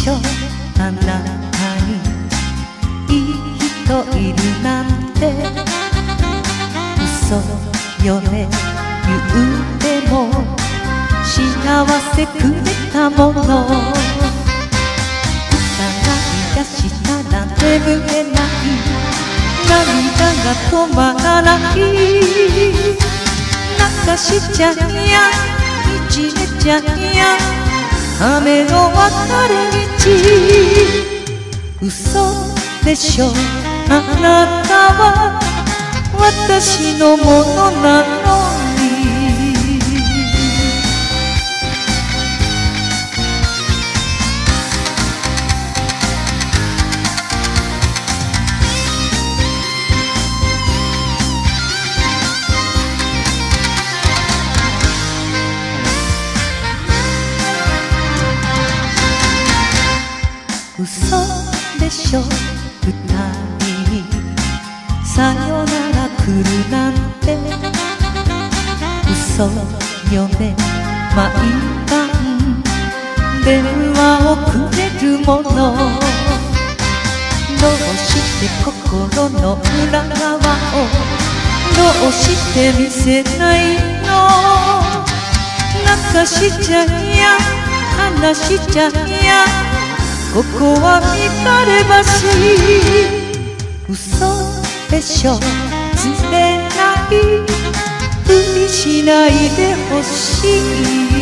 ょあなたにいい人いるなんて嘘よね言うても幸せくれたもの疑い出したら眠れない涙が止まらない泣かしちゃいやいじめちゃいや雨の別れ道嘘でしょあなたは私のものなのに嘘でしょ二人にさよなら来るなんて嘘よね毎晩電話をくれるものどうして心の裏側をどうして見せないの泣かしちゃいや話しちゃいやここは見たれ橋嘘でしょ釣れないふりしないでほしい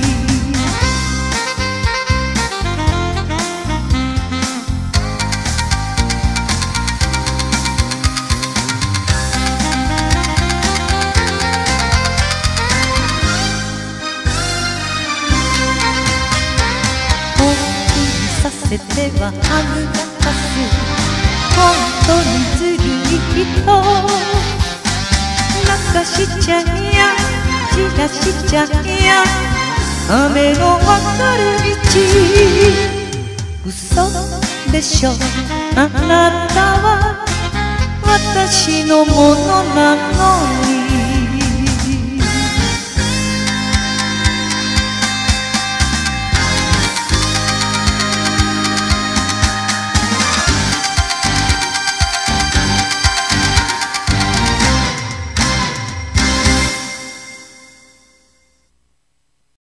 せてははぐらかす本当にずるい人泣かしちゃいや散らしちゃいや雨の分かる道嘘でしょあなたは私のものなのに